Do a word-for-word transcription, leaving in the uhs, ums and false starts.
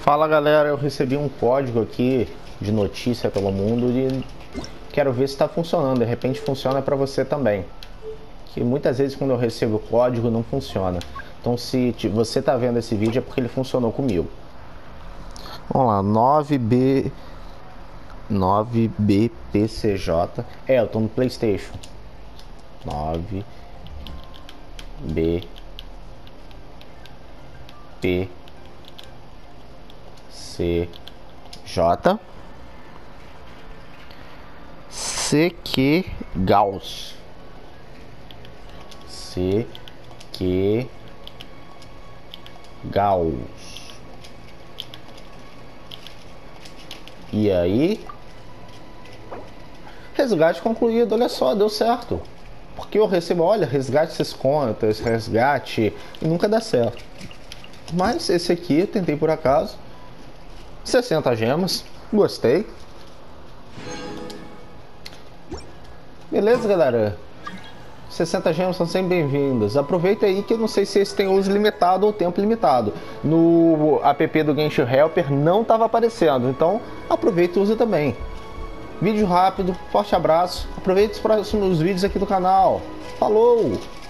Fala galera, eu recebi um código aqui de notícia pelo mundo e quero ver se está funcionando. De repente funciona para você também. Que muitas vezes quando eu recebo o código não funciona. Então se você está vendo esse vídeo é porque ele funcionou comigo. Vamos lá, nove B nove B P C J. É, eu tô no PlayStation. nove B P C J C Q Gauss C Q Gauss. E aí? Resgate concluído, olha só, deu certo. Porque eu recebo, olha, resgate essas contas, resgate, e nunca dá certo. Mas esse aqui eu tentei por acaso. sessenta gemas, gostei. Beleza, galera? sessenta gemas são sempre bem-vindas. Aproveita aí que eu não sei se esse tem uso limitado ou tempo limitado. No app do Genshin Helper não estava aparecendo, então aproveita e usa também. Vídeo rápido, forte abraço. Aproveite os próximos vídeos aqui do canal. Falou!